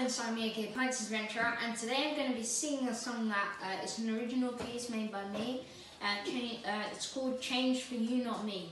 Ben Salmi, aka Pints Adventure, and today I'm going to be singing a song that is an original piece made by me. It's called Change for You, Not Me.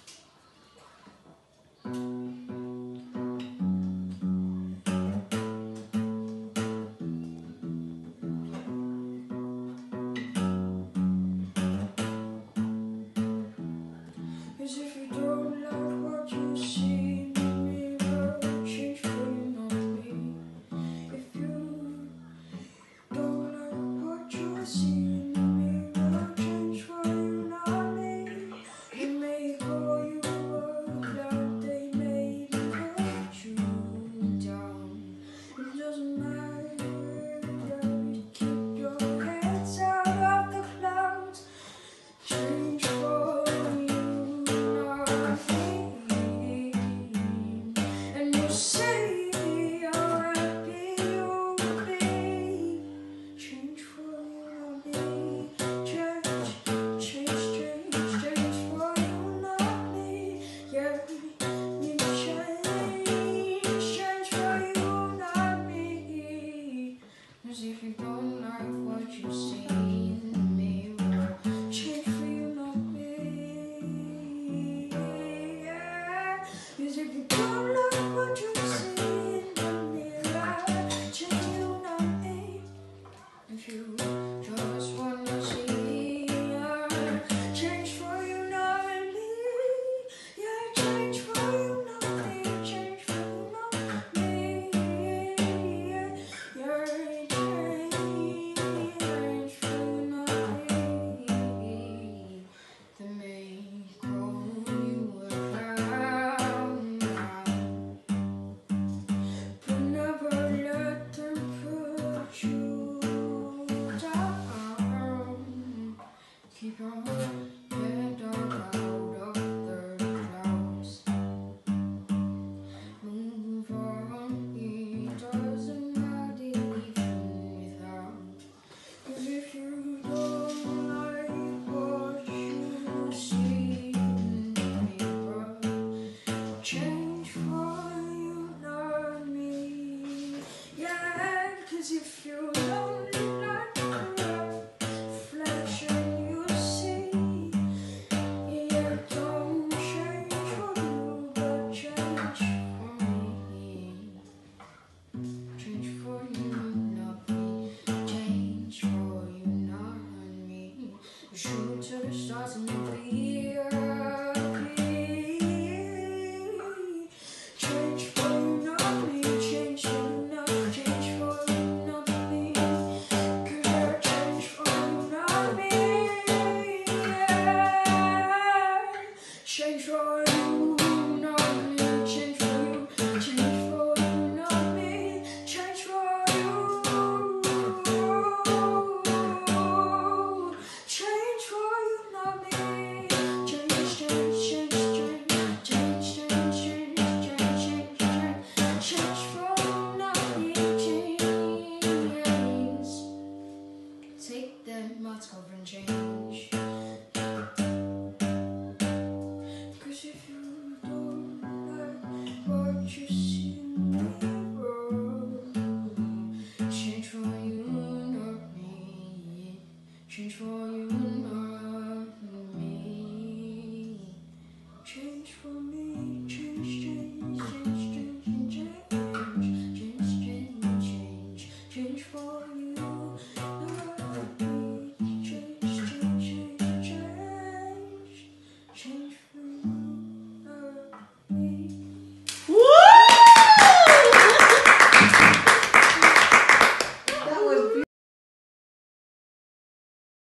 As if you don't like what you see in the mirror, change for you, not me. If you don't like what you see in the mirror, change for you, not me. They may call you up, that they may put you down. It doesn't matter, you keep your heads out of the clouds. Change for if you don't like what you see in the mirror, change for you, not me. Yeah. 'Cause if you don't like what you see in the mirror, change for you, not me. If you just wanna see her, change for you, not me. Yeah, change for you, not me. Change for you, not me. Yeah, yeah. Keep your head up out of the clouds. Move on, it doesn't matter even without. 'Cause if you don't like what you see in the mirror, change for you, not me. Yeah, 'cause if you don't like the reflection you see, yeah, don't change for you, but change for me. Change for you, not me. Change for you, not me. Shoot to the stars and clear. Change for you, not me. Change for you, not me. Change for you, not me. 'Cause I change for you, not me. Yeah. Change for you, not me. Change for you. Change for you, not me. Change for you. Change for you, not me. Change, change, change, change, change, change, change, change, change, change for you, not me. Change. Take that mask off and change. 'Cause if you don't like what you see in the mirror, change for you, not me. Change for you, not me. Change for me. Change, change, change, change, change, change, change, change, change, change for you.